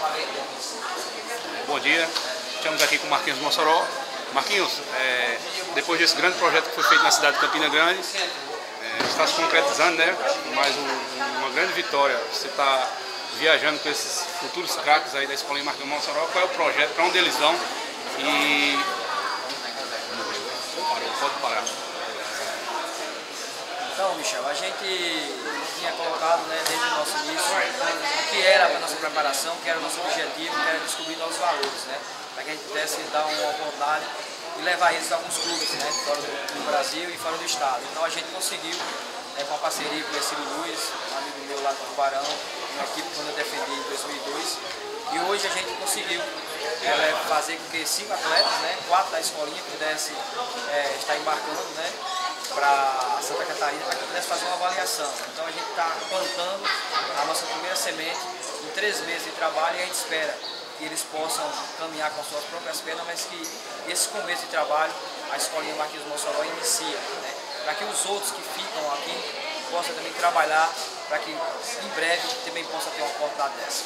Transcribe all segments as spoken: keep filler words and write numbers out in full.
Bom dia, estamos aqui com o Marquinhos Mossoró. Marquinhos, é, depois desse grande projeto que foi feito na cidade de Campina Grande, é, está se concretizando, né? Mais um, uma grande vitória. Você está viajando com esses futuros craques aí da Escolinha Marquinhos Mossoró. Qual é o projeto, para onde eles vão? E... Parou, pode parar. Então, Michel, a gente tinha colocado, né, desde o nosso início o que era a nossa preparação, que era o nosso objetivo, que era descobrir novos valores, né, para que a gente pudesse dar uma oportunidade e levar eles a alguns clubes, né, fora do, do Brasil e fora do estado. Então a gente conseguiu, né, com a parceria com o Ercílio Luiz, um amigo meu lá do Tubarão, uma equipe que eu defendi em dois mil e dois, e hoje a gente conseguiu é, fazer com que cinco atletas, né, quatro da escolinha, pudessem é, estar embarcando, né, para Santa Catarina, para que pudesse fazer uma avaliação. Então a gente está plantando a nossa primeira semente em três meses de trabalho e a gente espera que eles possam caminhar com suas próprias pernas, mas que esse começo de trabalho a Escolinha Marquinhos Mossoró inicia, né, para que os outros que ficam aqui possam também trabalhar para que em breve também possa ter uma oportunidade dessa.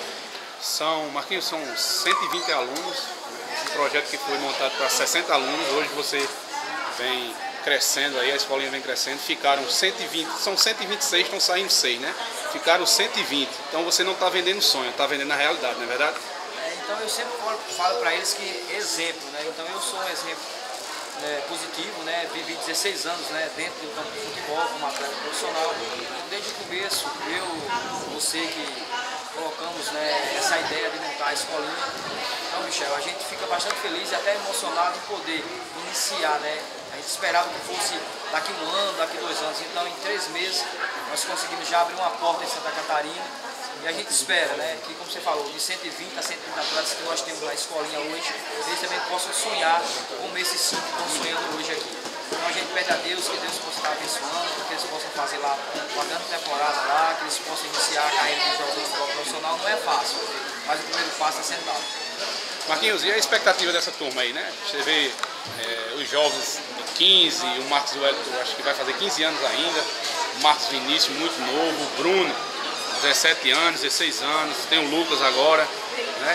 São, Marquinhos, são cento e vinte alunos, um projeto que foi montado para sessenta alunos, hoje você vem crescendo aí, a escolinha vem crescendo, ficaram cento e vinte, são cento e vinte e seis, estão saindo seis, né? Ficaram cento e vinte, então você não está vendendo sonho, está vendendo a realidade, não é verdade? É, então eu sempre falo para eles que exemplo, né? Então eu sou um exemplo, né, positivo, né? Vivi dezesseis anos, né, dentro do campo de futebol como atleta profissional. Então, desde o começo, eu, você que colocamos, né, essa ideia de montar a escolinha. Então, Michel, a gente fica bastante feliz e até emocionado em poder iniciar, né? A gente esperava que fosse daqui um ano, daqui dois anos. Então, em três meses, nós conseguimos já abrir uma porta em Santa Catarina. E a gente espera, né, que, como você falou, de cento e vinte a cento e trinta atletas que nós temos na escolinha hoje, eles também possam sonhar como esses cinco que estão sonhando hoje aqui. Então a gente pede a Deus que Deus possa estar abençoando, que eles possam fazer lá uma grande temporada lá, que eles possam iniciar a carreira de jogador de futebol profissional. Não é fácil, mas o primeiro passo é sendo dado. Marquinhos, e a expectativa dessa turma aí, né? Você vê é, os jovens de quinze, o Marcos Wellington, acho que vai fazer quinze anos ainda, o Marcos Vinícius, muito novo, o Bruno, dezessete anos, dezesseis anos, tem o Lucas agora, né?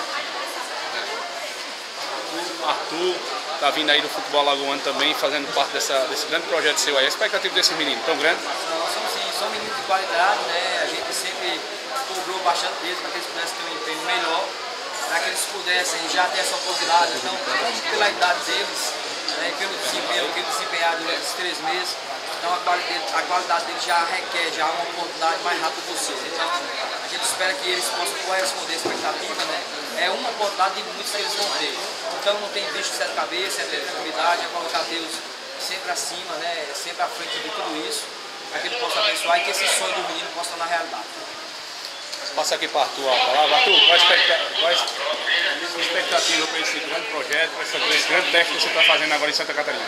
O Arthur está vindo aí do futebol alagoano também, fazendo parte dessa, desse grande projeto seu aí. A expectativa desses meninos, tão grande? Nós somos, sim, são meninos de qualidade, né? A gente sempre cobrou bastante deles para que eles pudessem ter um empenho melhor, para que eles pudessem já ter essa oportunidade. Então, pela idade deles, né, pelo desempenho que eles desempenharam durante esses três meses, então a qualidade, a qualidade deles já requer já uma oportunidade mais rápida possível. Então, a gente espera que eles possam corresponder à expectativa, né? É uma oportunidade de muitos que eles vão ter. Então, não tem bicho de sete cabeças, é ter tranquilidade, é colocar Deus sempre acima, né? Sempre à frente de tudo isso, para que ele possa abençoar e que esse sonho do menino possa tornar realidade. Passa aqui para a Arthur a palavra. Arthur, qual a expectativa para esse grande projeto, para esse grande teste que você está fazendo agora em Santa Catarina?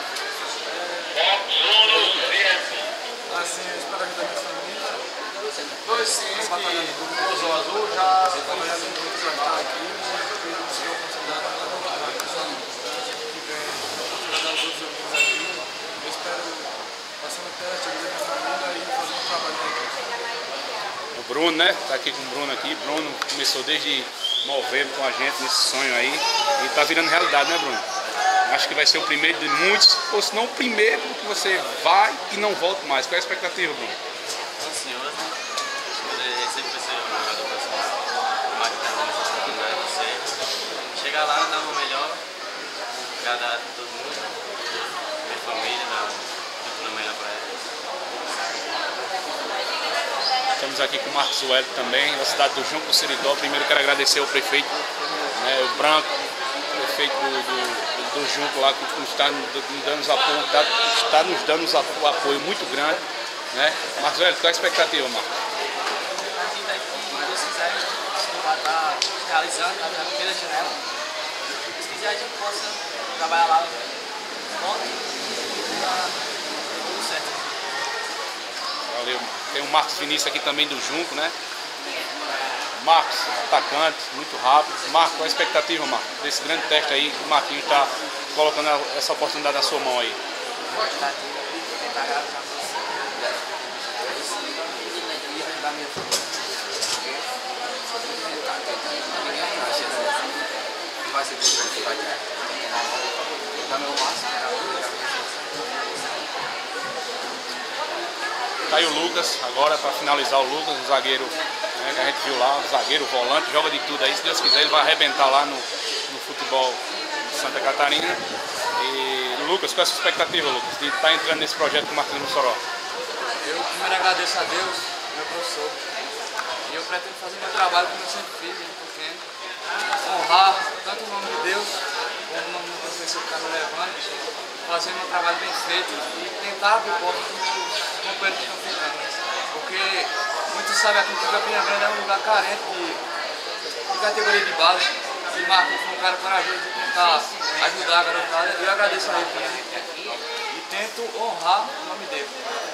Assim, eu espero ajudar minha família. Dois sim, que usou azul já trabalhando muito para estar aqui e conseguiu a oportunidade que vem oportunidade dos outros jogos aqui. Eu espero passar no teste, ajudar minha família e fazer um trabalho na equipe. O Bruno, né? Tá aqui com o Bruno aqui. Bruno começou desde novembro com a gente nesse sonho aí e tá virando realidade, né, Bruno? Acho que vai ser o primeiro de muitos, ou se não o primeiro que você vai e não volta mais. Qual é a expectativa, Bruno? Ansioso, poder sempre ser um jogador profissional, mais que terminar essa oportunidade de ser. Chegar lá, dar o melhor, agradar a todo mundo, minha família, dar tudo melhor para eles. Estamos aqui com o Marcos Wellington também, da cidade do Junco do Seridó. Primeiro quero agradecer ao prefeito, né, o Branco, prefeito do, do, do Junco lá, que está nos dando apoio, está, está nos dando um apoio muito grande, né? Marcos Wellington, qual é a expectativa, Marcos? A gente daqui, se Deus quiser, a gente vai estar realizando a primeira janela. Se quiser, a gente possa trabalhar lá ontem e dar tudo certo. Valeu. Tem o Marcos Vinícius aqui também do Junco, né? Marcos, atacante, muito rápido. Marcos, qual a expectativa, Marcos, desse grande teste aí que o Marquinhos está colocando essa oportunidade na sua mão aí? Tentar realizar e ajudar minha família. fase depois que vai ter. Vou dar meu máximo, Tá aí o Lucas, agora para finalizar o Lucas, o zagueiro, né, que a gente viu lá, o zagueiro, volante, joga de tudo aí, se Deus quiser ele vai arrebentar lá no, no futebol de Santa Catarina. E Lucas, qual é a sua expectativa, Lucas, de estar entrando nesse projeto com o Marquinhos Mossoró? Eu primeiro agradeço a Deus, meu professor, e eu pretendo fazer meu trabalho como eu sempre fiz, desde pequeno, honrar tanto o nome de Deus como o nome do professor que está me levando, fazer meu trabalho bem feito e tentar abrir porta para os meus companheiros que estão ficando, porque muitos sabem aqui que Campina Grande é um lugar carente de, de categoria de base, e Marquinhos foi um cara corajoso de tentar ajudar a garotada, e eu agradeço a ele também, e tento honrar o nome dele.